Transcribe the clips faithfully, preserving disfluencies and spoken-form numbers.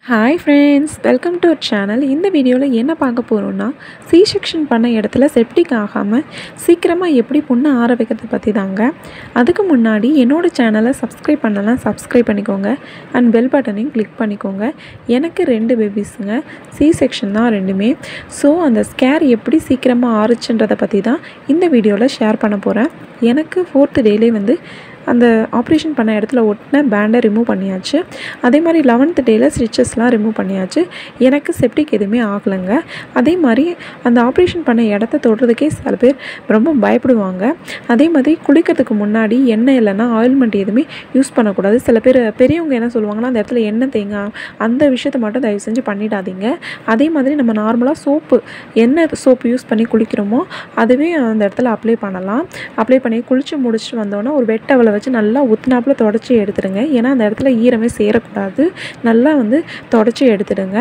Hi friends, welcome to our channel. இந்த வீடியோவில் என்ன பார்க்க போகிறோம்னா சி செக்ஷன் பண்ண இடத்துல செப்டிக் ஆகாமல் சீக்கிரமாக எப்படி புண்ணை ஆற வைக்கிறது பற்றி தாங்க. அதுக்கு முன்னாடி என்னோடய சேனலை சப்ஸ்கிரைப் பண்ணலாம், சப்ஸ்கிரைப் பண்ணிக்கோங்க அண்ட் பெல் பட்டனையும் கிளிக் பண்ணிக்கோங்க. எனக்கு ரெண்டு பேபிஸுங்க, சி செக்ஷன் தான் ரெண்டுமே. ஸோ அந்த ஸ்கேர் எப்படி சீக்கிரமாக ஆறுச்சுன்றதை பற்றி தான் இந்த வீடியோவில் ஷேர் பண்ண போகிறேன். எனக்கு ஃபோர்த்து டேலே வந்து அந்த ஆப்ரேஷன் பண்ண இடத்துல ஒட்டின பேண்டை ரிமூவ் பண்ணியாச்சு. அதே மாதிரி லெவன்த்து டேயில் ஸ்டிச்சஸ்லாம் ரிமூவ் பண்ணியாச்சு. எனக்கு செப்டிக் எதுவுமே ஆகலைங்க. அதே மாதிரி அந்த ஆப்ரேஷன் பண்ண இடத்த தொடுறதுக்கே சில பேர் ரொம்ப பயப்படுவாங்க. அதே மாதிரி குளிக்கிறதுக்கு முன்னாடி எண்ணெய் இல்லைன்னா ஆயில்மெண்ட் எதுவுமே யூஸ் பண்ணக்கூடாது. சில பேர் பெரியவங்க என்ன சொல்லுவாங்கன்னா, அந்த இடத்துல எண்ணெய் தேங்காய் அந்த விஷயத்தை மட்டும் தயவு செஞ்சு பண்ணிடாதீங்க. அதே மாதிரி நம்ம நார்மலாக சோப்பு எண்ணெய் சோப்பு யூஸ் பண்ணி குளிக்கிறோமோ அதுவே அந்த இடத்துல அப்ளை பண்ணலாம். அப்ளை பண்ணி குளித்து முடிச்சுட்டு வந்தோன்னா ஒரு வெட்டவலை வச்சு நல்லா ஊற்றினாப்புல தொடச்சி எடுத்துடுங்க. ஏன்னா அந்த இடத்துல ஈரமே சேரக்கூடாது. நல்லா வந்து தொடச்சி எடுத்துடுங்க.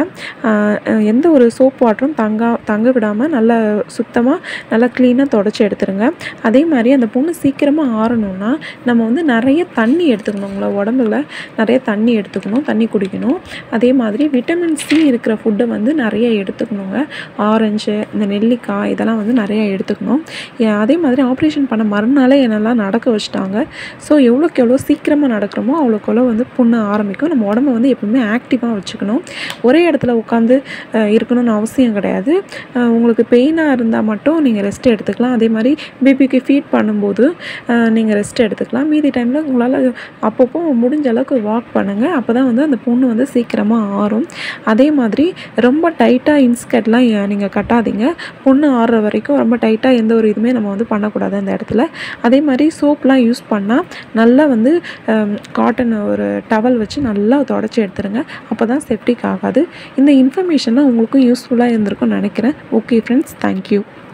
எந்த ஒரு சோப் வாட்டரும் தங்க தங்க விடாமல் நல்லா சுத்தமாக நல்லா க்ளீனாக தொடச்சி எடுத்துடுங்க. அதே மாதிரி அந்த புண்ணு சீக்கிரமாக ஆறணும்னா நம்ம வந்து நிறைய தண்ணி எடுத்துக்கணும். உங்களை உடம்புல நிறைய தண்ணி எடுத்துக்கணும், தண்ணி குடிக்கணும். அதே மாதிரி விட்டமின் சி இருக்கிற ஃபுட்டை வந்து நிறைய எடுத்துக்கணுங்க. ஆரஞ்சு, இந்த நெல்லிக்காய் இதெல்லாம் வந்து நிறையா எடுத்துக்கணும். அதே மாதிரி ஆப்ரேஷன் பண்ண மறுநாளே என்னெல்லாம் நடக்க வச்சுட்டாங்க. ஸோ எவ்வளோக்கு எவ்வளோ சீக்கிரமாக நடக்கிறோமோ அவ்வளோக்கு எவ்வளோ வந்து புண்ணு ஆரம்பிக்கும். நம்ம உடம்பை வந்து எப்பவுமே ஆக்டிவாக வச்சுக்கணும். ஒரே இடத்துல உட்காந்து இருக்கணும்னு அவசியம் கிடையாது. உங்களுக்கு பெயினாக இருந்தால் மட்டும் நீங்கள் ரெஸ்ட் எடுத்துக்கலாம். அதே மாதிரி பேபிக்கு ஃபீட் பண்ணும்போது நீங்கள் ரெஸ்ட் எடுத்துக்கலாம். மீதி டைமில் உங்களால் அப்பப்போ முடிஞ்ச அளவுக்கு வாக் பண்ணுங்கள். அப்போ தான் வந்து அந்த புண்ணு வந்து சீக்கிரமாக ஆறும். அதே மாதிரி ரொம்ப டைட்டாக இன்ஸ்கர்ட்லாம் நீங்கள் கட்டாதீங்க. புண்ணு ஆறுற வரைக்கும் ரொம்ப டைட்டாக எந்த ஒரு இதுவுமே நம்ம வந்து பண்ணக்கூடாது அந்த இடத்துல. அதே மாதிரி சோப்லாம் யூஸ் பண்ணால் நல்லா வந்து காட்டன் ஒரு டவல் வச்சு நல்லா தொடச்சி எடுத்துருங்க. அப்போ தான் செப்டிக் ஆகாது. இந்த இன்ஃபர்மேஷன்லாம் உங்களுக்கும் யூஸ்ஃபுல்லாக இருந்திருக்கும்னு நினைக்கிறேன். Okay friends, thank you.